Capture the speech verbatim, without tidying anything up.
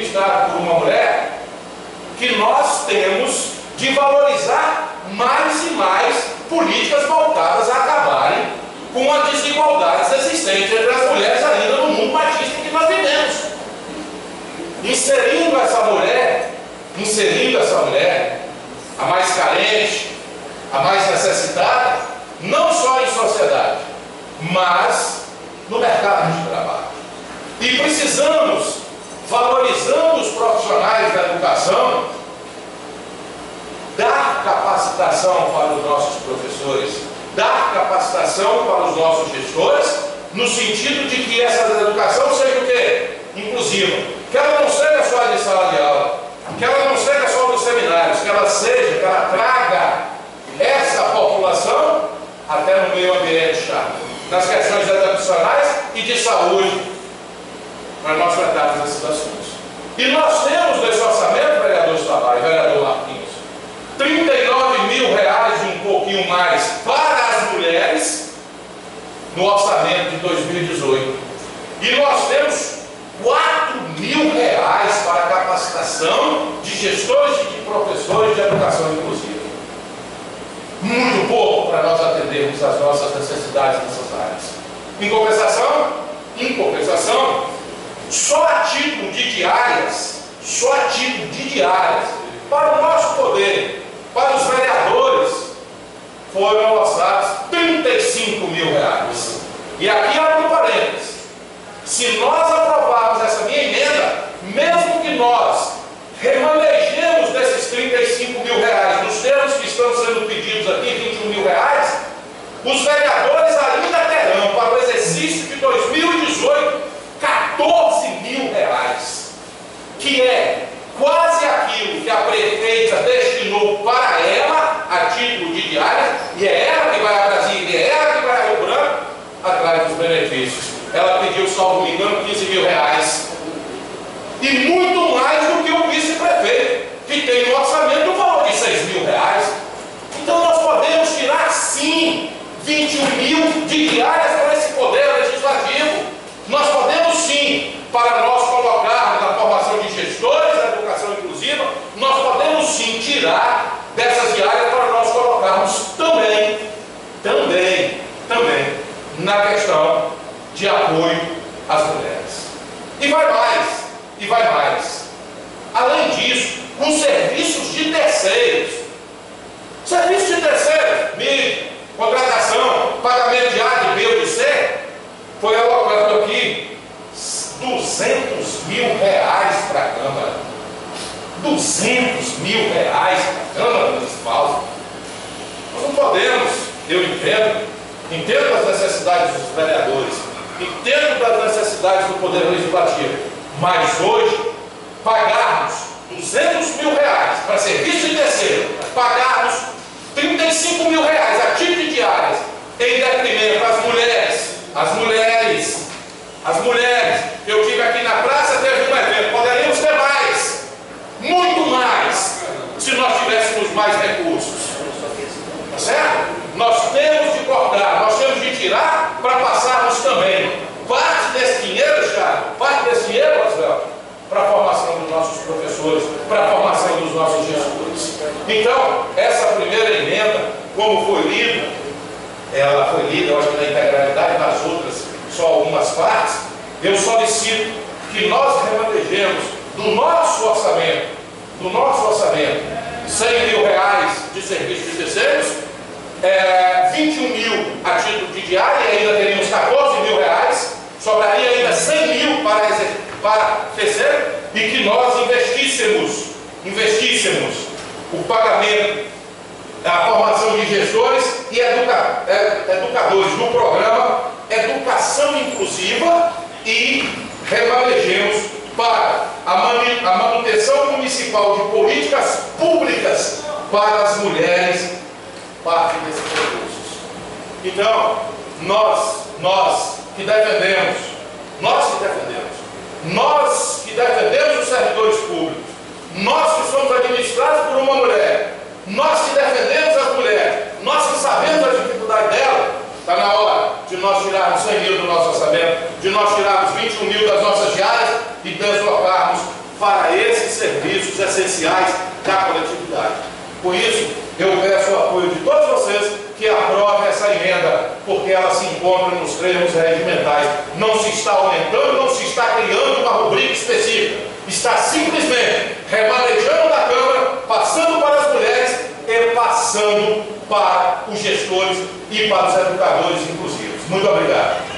ministrado por uma mulher, que nós temos de valorizar mais e mais políticas voltadas a acabarem com as desigualdades existentes entre as mulheres ainda no mundo machista que nós vivemos. Inserindo essa mulher, inserindo essa mulher, a mais carente, a mais necessitada, não só em sociedade, mas no mercado de trabalho. E precisamos, valorizando os profissionais da educação, dar capacitação para os nossos professores, dar capacitação para os nossos gestores, no sentido de que essa educação seja o quê? Inclusiva. Que ela não seja só de sala de aula, que ela não seja só dos seminários, que ela seja, que ela traga essa população até no meio ambiente, já, nas questões educacionais e de saúde, mas nós tratamos esses assuntos. E nós temos nesse orçamento, vereador Estabai, vereador Marquinhos, trinta e nove mil reais e um pouquinho mais para as mulheres no orçamento de dois mil e dezoito. E nós temos quatro mil reais para a capacitação de gestores e de professores de educação inclusiva. Muito pouco para nós atendermos as nossas necessidades nessas áreas. Em compensação, em compensação, só a título de diárias, só a título de diárias, para o nosso poder, para os vereadores, foram orçados trinta e cinco mil reais. E aqui abre um parênteses. Se nós aprovarmos essa minha emenda, mesmo que nós remanejemos desses trinta e cinco mil reais, nos termos que estão sendo pedidos aqui, vinte e um mil reais, os vereadores ainda terão, para o exercício de dois mil e dezoito, quatorze mil reais, que é quase aquilo que a prefeita destinou para ela, a título de diária, e é ela que vai a Brasília, é ela que vai a Rio Branco, atrás dos benefícios. Ela pediu, salvo me engano, quinze mil reais. E muito mais do que o vice-prefeito, que tem um orçamento no valor de seis mil reais. Então nós podemos tirar, sim, vinte e um mil de diárias para esse poder legislativo. Nós podemos, sim, para nós colocarmos na formação de gestores da educação inclusiva, nós podemos, sim, tirar dessas diárias para nós colocarmos também, também, também, na questão de apoio às mulheres. E vai mais, e vai mais. Além disso, os serviços de terceiros. Serviços de terceiros, mídia, contratação, pagamento de A, de B ou de C, foi alocado aqui duzentos mil reais para a Câmara. duzentos mil reais para a Câmara Municipal. Nós não podemos, eu entendo, entendo as necessidades dos vereadores, entendo das necessidades do Poder Legislativo, mas hoje, pagarmos duzentos mil reais para serviço de terceiro, pagarmos trinta e cinco mil reais a título de diárias, em detrimento às mulheres, as mulheres, as mulheres, eu tive aqui na praça, teve um evento, poderíamos ter mais, muito mais, se nós tivéssemos mais recursos, tá certo? Nós temos de cortar, nós temos de tirar para passarmos também parte desse dinheiro, Thiago, parte desse dinheiro, Oswaldo, para a formação dos nossos professores, para a formação dos nossos gestores. Então, essa primeira emenda, como foi lida, ela foi lida, eu acho que na integralidade, nas outras, só algumas partes, eu solicito que nós remanejemos do nosso orçamento, do nosso orçamento, cem mil reais de serviços de terceiros, é, vinte e um mil a título de diária, e ainda teríamos quatorze mil reais, sobraria ainda cem mil para, para terceiro, e que nós investíssemos, investíssemos o pagamento, a formação de gestores e educa, educadores no programa Educação Inclusiva, e remanejemos para a manutenção municipal de políticas públicas para as mulheres, parte desses recursos. Então, nós, nós que defendemos, nós que defendemos, nós que defendemos os servidores públicos, nós que somos administrados por uma mulher, nós que defendemos as mulheres, nós que sabemos a dificuldade dela, está na hora de nós tirarmos cem mil do nosso orçamento, de nós tirarmos vinte e um mil das nossas diárias e deslocarmos para esses serviços essenciais da coletividade. Por isso, eu peço o apoio de todos vocês que aprovem essa emenda, porque ela se encontra nos termos regimentais. Não se está aumentando, não se está criando uma rubrica específica. Está simplesmente remanejando da Câmara, passando para as mulheres e passando para os gestores e para os educadores inclusivos. Muito obrigado.